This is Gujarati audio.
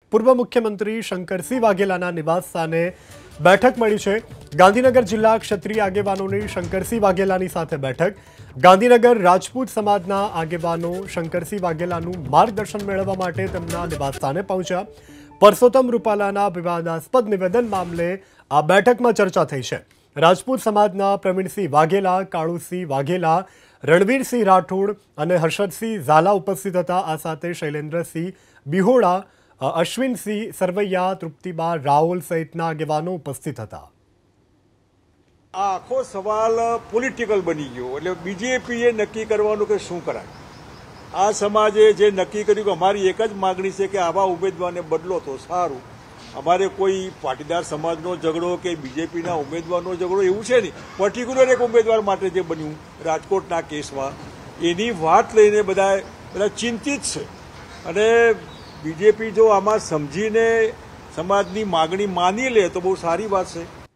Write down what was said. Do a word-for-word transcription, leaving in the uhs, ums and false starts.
પૂર્વ મુખ્યમંત્રી શંકરસિંહ વાઘેલાના નિવાસસ્થાને બેઠક મળી છે। ગાંધીનગર જિલ્લા ક્ષત્રિય આગેવાનોની શંકરસિંહ વાઘેલાની સાથે બેઠક। ગાંધીનગર રાજપૂત સમાજના આગેવાનો શંકરસિંહ વાઘેલાનું માર્ગદર્શન મેળવવા માટે તેમના નિવાસસ્થાને પહોંચ્યા। પરસોત્તમ રૂપાલાના વિવાદાસ્પદ નિવેદન મામલે આ બેઠકમાં ચર્ચા થઈ છે। રાજપૂત સમાજના પ્રવીણસિંહ વાઘેલા, કાળુસિંહ વાઘેલા, રણવીરસિંહ રાઠોડ અને હર્ષદસિંહ ઝાલા ઉપસ્થિત હતા। આ સાથે શૈલેન્દ્રસિંહ બિહોડા, અશ્વિનસિંહ સરવૈયા, તૃપ્તિબા રાઓલ સહિતના આગેવાનો ઉપસ્થિત હતા। આ આખો સવાલ પોલિટિકલ બની ગયો, એટલે બીજેપીએ નક્કી કરવાનું કે શું કરાય। આ સમાજે જે નક્કી કર્યું કે અમારી એક જ માગણી છે કે આવા ઉમેદવારને બદલો તો સારું। અમારે કોઈ પાટીદાર સમાજનો ઝઘડો કે બીજેપીના ઉમેદવારનો ઝઘડો એવું છે નહીં, પર્ટિક્યુલર એક ઉમેદવાર માટે જે બન્યું રાજકોટના કેસમાં, એની વાત લઈને બધા બધા ચિંતિત છે। અને બીજેપી જો આમાં સમજીને સમાજની માગણી માની લે તો બહુ સારી વાત છે।